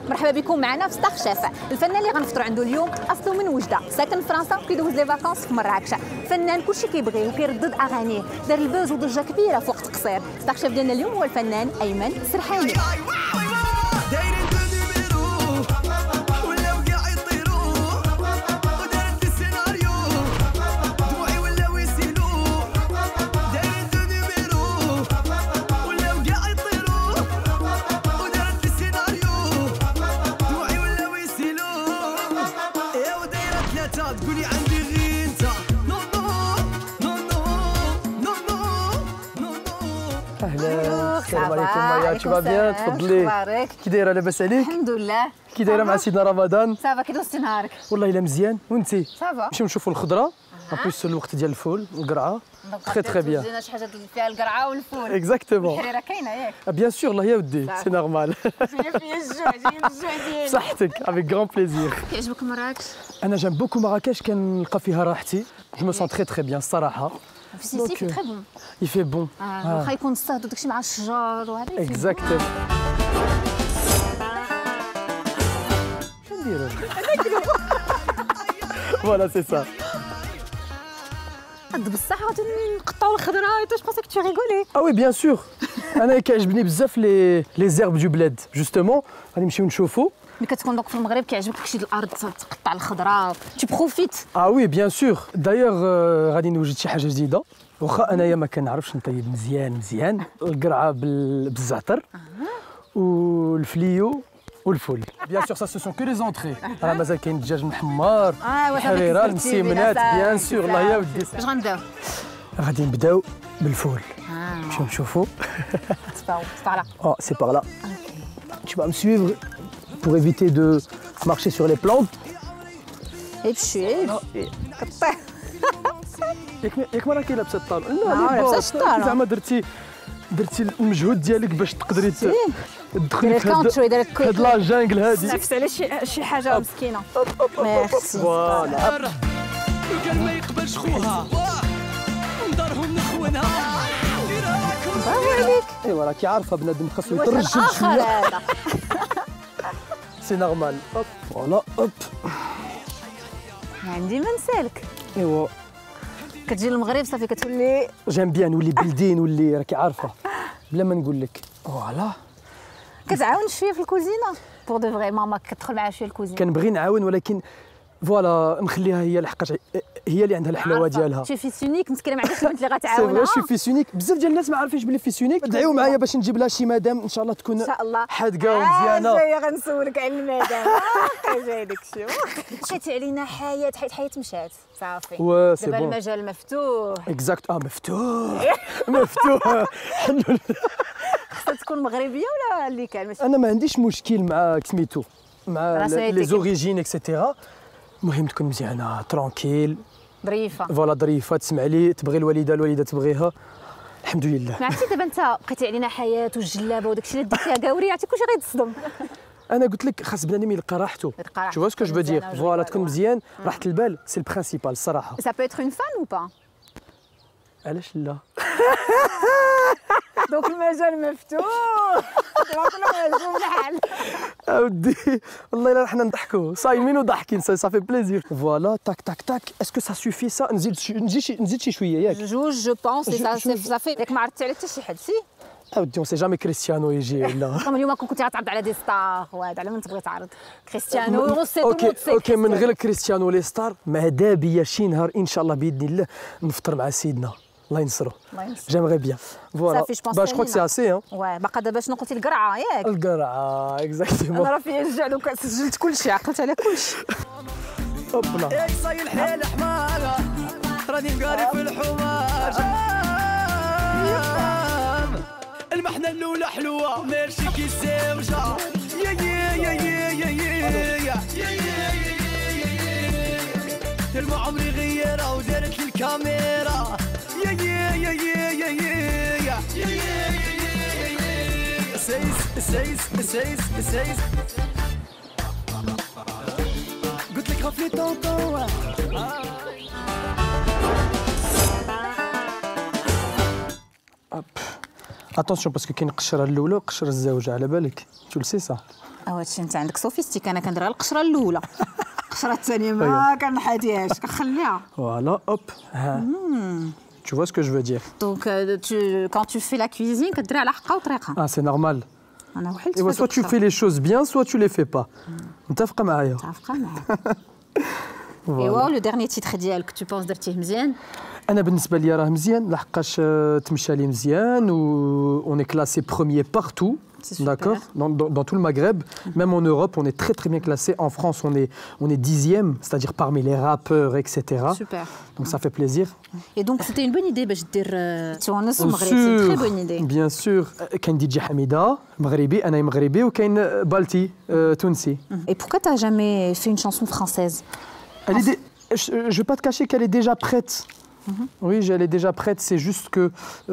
مرحبا بكم معنا في ستاخ شيف. الفنان اللي غنفطروا عنده اليوم اصله من وجده، ساكن في فرنسا كيدوز لي فاكونس في مراكش. فنان كلشي كيبغيه وكيردد اغانيه، دار البوز وضجه كبيره في وقت قصير. ستاخ شيف ديالنا اليوم هو الفنان ايمن سرحاني. اهلا السلام عليكم مايا، tu vas bien؟ تفضلي. كي دايره؟ لاباس عليك؟ الحمد لله. كي دايره مع سيدنا رمضان؟ صافا كي دوزتي نهارك؟ والله الا مزيان. وانتي؟ صافا. نمشيو نشوفوا الخضره ان بليس الوقت ديال الفول القرعه. تري بيان. جينا شي حاجه فيها القرعه والفول. اكزاكتومون. الحريره كاينه ياك؟ بيان سور الله يا ودي، سي نورمال. جايه فيا الجوع، جايه الجوع ديالي. صحتك افيك غران بليزير. كيعجبك مراكش؟ انا جام بوكو مراكش، كنلقى فيها راحتي. جو مو سون تري بيان الصراحه. في سيسي في تري بون. يفي بون. واخا يكون الصهد وداكشي مع الشجر وهذا. اكزاكتومون. شنو نديرو؟ فوالا سي سا. بصح غادي نقطعوا الخضره. واش باسك تو ريغولي؟ اه وي بيان سور. انا كيعجبني بزاف لي زيرب دو بلاد جوستومون. غادي نمشيو نشوفوا. ملي كتكون دوك في المغرب كيعجبك داكشي ديال الارض، تقطع الخضره، تو بروفيت. اه وي بيان سور. دايوغ غادي نوجد شي حاجه جديده، واخا انايا ما كنعرفش نطيب مزيان. القرعه بالزعتر والفليو والفول. بيان سور سا سو سون كو لي زونطري. راه مازال كاين الدجاج المحمر، الحريره، المسيمنات. بيان سور الله يا ودي. واش غنبداو؟ غادي نبداو بالفول. نمشيو نشوفوا. par là. Oh, c'est par là. Tu vas me suivre pour éviter de marcher sur les plantes. امشي قطع. ياك ما راكي لابسه الطالون؟ لا لابسه الطالون. زعما درتي المجهود ديالك باش تقدري تدخلي في هاد لا جانجل هادي. نفس على شي حاجه مسكينه. ميرسي. فوالا. قال ما يقبلش خوها ودارهم نخونها. برافو عليك. ايوا راكي عارفه بنادم خاصو الوجه يترجل الاخر شويه. هذا. سي نورمال. فوالا اوب. عندي ما نسالك. ايوا كتجي للمغرب صافي كتولي جيم بيان نولي بلدي، نولي راكي عارفه بلا ما نقول لك. فوالا. كتعاون شويه في الكوزينه بور دو فري؟ ماما كتدخل معها شويه الكوزينه. كنبغي نعاون ولكن فوالا نخليها هي لحقاش هي اللي عندها الحلاوه ديالها. شي في سونيك مسكينه ما عندهاش البنت اللي سي غتعاونها. فري شي في سونيك. بزاف ديال الناس ما عارفينش بلي في سونيك. دعيو معايا باش نجيب لها شي مدام ان شاء الله تكون ان شاء الله حادقه ومزيانه. جايه غنسولك على المدام. جاي داكشي. بقيتي علينا حياه مشات صافي. وسي دابا بون. المجال مفتوح. اكزاكت. مفتوح. مفتوح. الحمد لله. خصها تكون مغربيه ولا اللي كان ماشي؟ انا ما عنديش مشكل مع سميتو، مع راسيتك. لي زوريجين اكسيتيرا. المهم تكون مزيانه ترونكيل. ظريفه. فوالا ظريفه، تسمع لي، تبغي الوالده تبغيها. الحمد لله. ما عرفتي دابا انت بقيتي علينا حياه والجلابه وداكشي اللي درتيها كاوري، عرفتي كلشي غيتصدم. انا قلت لك خاص بنادم يلقى راحته. شو فاسكو جو دير. فوالا تكون مزيان، راحه البال سي البرينسيبال الصراحه. Ça peut être une femme ou pas؟ علاش لا؟ دونك المجال مفتوح. دابا كلهم يعجبهم الحال. اودي والله الا رحنا نضحكوا صايمين وضاحكين. صافي بليزير. فوالا تاك تاك تاك. اسكو سا سوفي سا؟ نزيد شي شويه ياك؟ جوج جو بونس. صافي ياك ما عرفتي على حتى شي حد. سي اودي اون سي جامي كريستيانو يجي ولا. اليوم كنتي غتعرض على دي ستار وهذا، على من تبغي تعرض كريستيانو سي تو مود سي. اوكي من غير كريستيانو لي ستار. ماذا بيا شي نهار ان شاء الله باذن الله نفطر مع سيدنا الله ينصرو. جيمغي بيان. فوالا باش كروك سي اسي. واه باقا دابا شنو قلتي؟ القرعه ياك؟ القرعه اكزاكتومون. انا راه فيا الجوع دوكا سجلت كلشي، عقلت على كلشي. هوبلا. ياك صاي الحيل حماقه راني مقاري في الحمار. المحنه الاولى حلوه ماشي كي الزوجه. يا يا يا يا يا يا يا ما عمري غيرها ودارت لي الكاميرا. يا يا يا يا يا يا يا سيس قلت لك غفلي طونطون. اتونسيون باسكو كاين القشره الاولى وقشره الزوجه على بالك. تو لسي سا. هادشي انت عندك سوفيستيك، انا كنديرها القشره الاولى، القشره الثانيه ما كنحاديهاش كنخليها. فوالا اوب ها. Tu vois ce que je veux dire. Donc quand tu fais la cuisine كديرها على حقها وطريقها. Ah c'est normal. انا وحلت. Soit tu fais les choses bien, soit tu les fais pas. متفقه معايا. متفقه معاك. ايوا لو ديرني تيتر ديالك tu penses درتيه مزيان؟ انا بالنسبه لي راه مزيان لحقاش تمشى لي مزيان و on est classé premier partout. D'accord, dans tout le Maghreb, même en Europe, on est très très bien classé. En France, on est 10e, c'est-à-dire parmi les rappeurs, etc. Super. Donc ça fait plaisir. Et donc c'était une bonne idée باش دير تونس ومغرب، c'est une très bonne idée. Bien sûr, كاين دي جي حميده مغربي، انا مغربي، وكاين بالتي تونسي. Et pourquoi tu n'as jamais fait une chanson française? Je vais pas te cacher qu'elle est déjà prête. Oui, elle est déjà prête, c'est juste que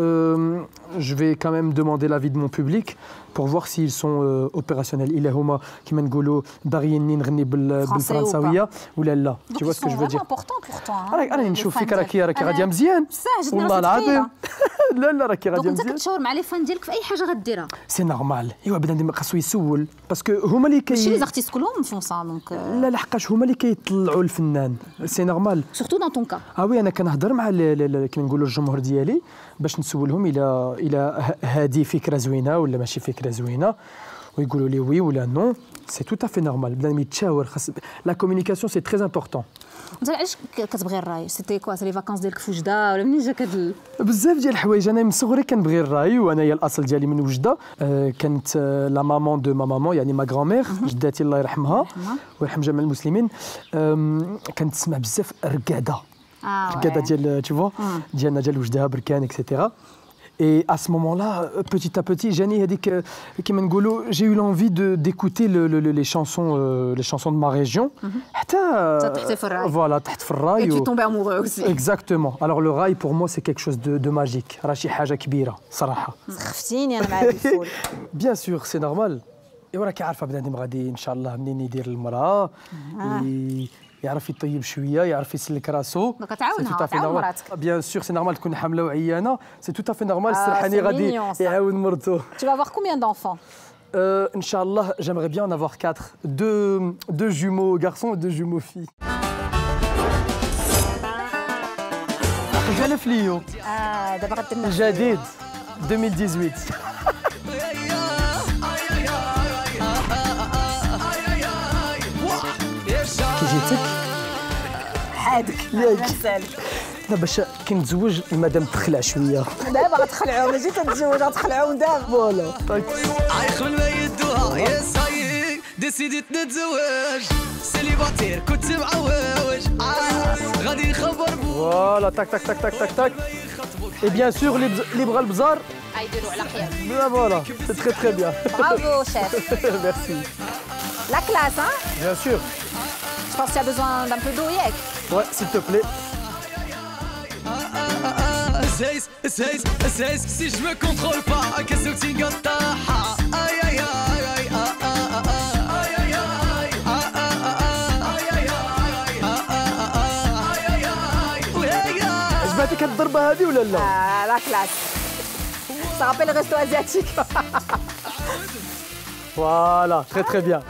je vais quand même demander l'avis de mon public pour voir s'ils sont opérationnels. Il est homa qui m'engolo dariyni nغني بالفرنساويه ولا لا. Tu vois ce que je veux dire? C'est important pour toi. راني نشوف فيك راكي غاديه مزيان. والله العظيم. لا لا راكي غاديه مزيان. انت كتشاور مع لي فان ديالك في اي حاجه غديرها. سي نورمال. ايوا بنادم خاصو يسول باسكو هما اللي ماشي لي زارتيست كلهم فون سا دونك. لا لحقاش هما اللي كيطلعوا الفنان. سي نورمال. سورتو دون طون كا. وي انا كنهضر مع كيما نقولوا الجمهور ديالي باش نسولهم الى هذه فكره زوينه ولا ماشي فكره زوينه ويقولوا لي وي ولا نو. سي تو افي نورمال. بنادم يتشاور. لا كومونيكاسيون سي تري امبورطون. انت علاش كتبغي الراي؟ سيتي كوا سي لي فاكونس ديالك في وجده ولا منين جاك هاد بزاف ديال الحوايج. انا من صغري كنبغي الراي، وانايا الاصل ديالي من وجده. كانت لا مامون دو ما مامون يعني ما غرامير جداتي الله يرحمها ويرحم جميع المسلمين كانت تسمع بزاف رقاده. رقاده ديال tu vois ديالنا ديال وجده بركان اكسيتيرا. Et à ce moment-là, petit à petit, j'ai eu l'envie d'écouter les chansons de ma région. Voilà, et tu tombes amoureux aussi. Exactement. Alors le rail pour moi c'est quelque chose de magique. راشي حاجة كبيرة صراحة. سخفتيني أنا مع الفول. Bien sûr, c'est normal. وراكي عارفة بنادم غادي إن شاء الله منين يدير المرأة يعرف يطيب شويه، يعرف يسلك راسو. دونك تعاونها، تعاون مراتك. بيان سور سي نورمال تكون حامله وعيانه، سي تو افي نورمال السرحاني غادي يعاون مرتو. Tu vas avoir combien d'enfants? ان شاء الله j'aimerais bien en avoir 4, deux jumeaux garçons et 2 jumeaux filles. جانا فليو. دابا غدير جديد 2018. كي جيتك حادك ياك لا باش كي نتزوج المدام تخلع شويه. دابا غتخلعوا ماشي تتزوج غتخلعوا دابا. فوالا عايخ ما يدوها يا سايق ديسيديت نتزوج سيليباتير كنت معوج غادي نخبر فوالا تاك تاك تاك تاك تاك تاك. اي بيان سور اللي بغى البزار يديروا على خيار. فوالا سي تري تري بيان. برافو شيف. ميرسي. La classe, hein? Bien sûr. Je pense que tu as besoin d'un peu d'eau, Yek. Ouais, s'il te plaît. Si je me contrôle pas, qu'est-ce que tu gâtes? Aïe aïe aïe عجبتك الضربة هذه ولا لا؟ لا كلاس. Ça rappelle le resto asiatique. Voilà, très très bien.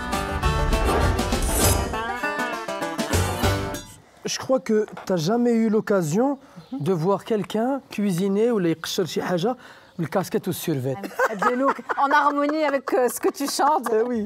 Je crois que tu n'as jamais eu l'occasion de voir quelqu'un cuisiner ou les شي حاجة بالكاسكيت والسيرفيت. En harmonie avec ce que tu chantes. Oui.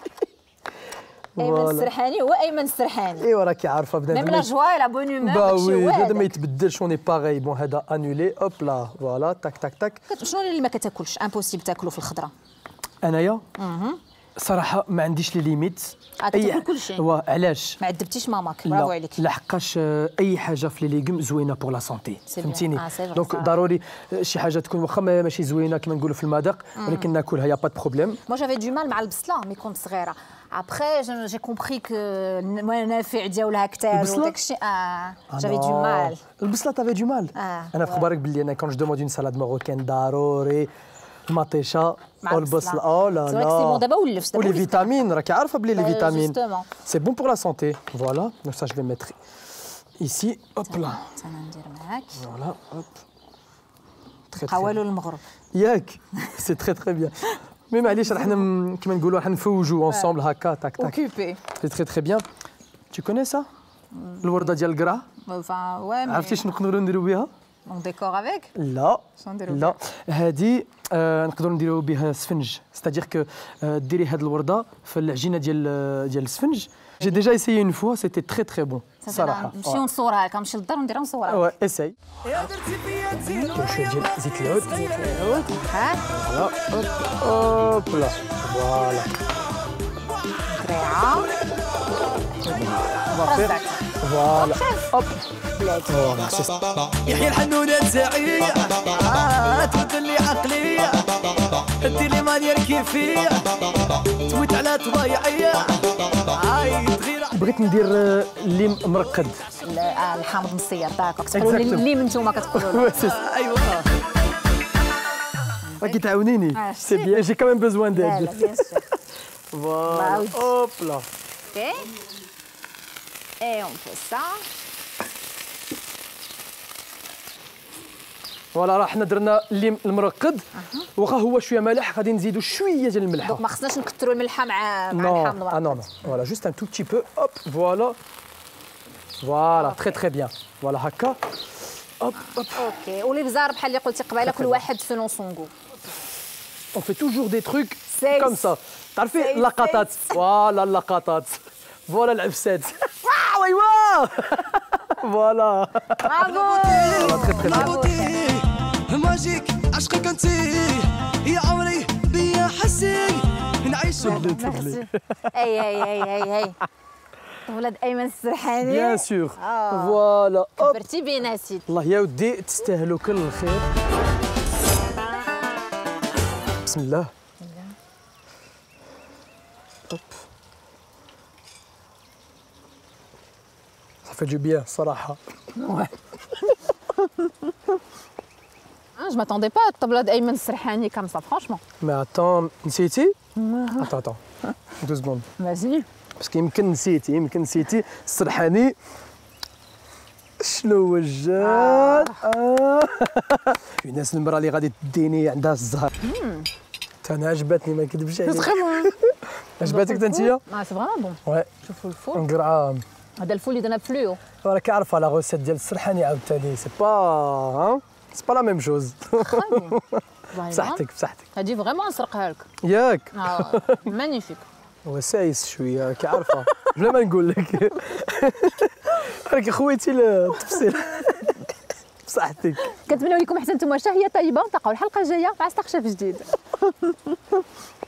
أيمن السرحاني هو أيمن السرحاني. ايوا راكي عارفة بنادم. Même la joie et la bonne humeur. با وي بنادم ما يتبدلش اوني باغي. بون هذا انولي هوب لا فوالا تاك تاك تاك. شنو اللي ما كتاكلش امبوسيبل تاكلو في الخضرة؟ انايا صراحه ما عنديش لي ليميت. تاكل كل شيء. علاش ما عذبتيش ماماك. برافو عليك. لحقاش اي حاجه في لي ليغوم زوينه بور لا سونتي فهمتيني. دونك ضروري شي حاجه تكون واخا ماشي زوينه كما نقولوا في المذاق ولكن ناكلها يا با بروبليم. مو جافي دو مال مع البصله مي كنت صغيره. ابخي جي كومبري كو المنافع ديالها كثار وداك الشيء جافي دو مال. البصله تافي دو مال. انا في خبارك باللي انا كون جو دوموند اون سالاد ماروكان ضروري المطيشه او البصل. او لا لا سي بون دابا ولف ولي فيتامين راكي عارفه بلي لي فيتامين سي بون بور لا سونتي. فوالا دونك سا جو في ميتر ايسي هوب لا. انا ندير معاك. فوالا هوب حوالو المغرب ياك سي تري تري بيان. مي معليش راه حنا كيما نقولوا راح نفوجوا اونسومبل هكا تاك تاك. اوكوبي. سي تري تري بيان. Tu connais ça الورده ديال القرع؟ Enfin, ouais, mais. عرفتي شنو نقدروا نديروا بها؟ On décore avec. لا شنو نديروا لا هذه نقدروا نديروا بها سفنج ستادير كو ديري هذه الورده في العجينه ديال السفنج. جي ديجا اسيي اون فوا سيتي تري تري بون صراحه. نمشيو نصورها لك نمشي للدار ونديرها نصورها. واه اساي. يا درتي فيا تزين شويه ديال زيت العود. العود ها فوالا اوب لا فوالا قريعه. فوالا اوب فوالا سي يحيى الحنونه تاعي تبدل لي عقليه دير لي مانيير كيفيه تموت على طبيعيه هاي تغير بغيت ندير الليم مرقد. الحامض مصير داك كتقولوا اللي من نتوما كتقولوا ايوا راكي تعاونيني سي بيان جي كامين بوزوان لا ديال بيان سور. فوالا اوب لا اوكي اي اون في سا. فوالا راه حنا درنا الليم المرقد واخا هو شويه مالح غادي نزيدوا شويه ديال الملحه. دونك ما خصناش نكثروا الملحه مع نو الحامض اه نو نو فوالا جوست ان تو بتي بو اوب فوالا فوالا تري تري بيان فوالا هكا اوب اوب. اوكي والابزار بحال اللي قلتي قبيله كل واحد سولون سون غو. On fait toujours des trucs C'est- comme ça. تعرفي اللقطات فوالا اللقطات فوالا العفسات واو ايوا فوالا برافو لابوتي ماجيك عشقك انت يا عمري بيا حسي نعيش ميرسي. اي ولاد ايمن السرحاني بيان سور فوالا اوب. كبرتي بينا سيدي. الله يا ودي تستاهلوا كل الخير. بسم الله اوب. Ça fait du bien صراحه. Je m'attendais pas à الطبله د ايمن السرحاني comme ça franchement. Mais attends نسيتي؟ attends 2 secondes. Vas-y. باسكو يمكن نسيتي السرحاني شنو هو الجال. في ناس المراه اللي غادي تديني عندها الزهر. انا عجبتني ما نكذبش عليك. عجبتك انت؟ سي فريمون بون. وي شوفوا الفول نقرعه. هذا الفول اللي درنا بفلويو. راك عارفه لا غوسيت ديال السرحاني عاوتاني سي با لا ميم شوز. بصحتك هادي فريمون نسرقها لك. ياك مانيفيك. هو سايس شويه راكي عارفه بلا ما نقول لك. راكي خويتي التفصيل. بصحتك. كنتمنوا لكم حتى نتوما شهيه طيبه ونتلاقاو الحلقه الجايه مع استكشاف جديد.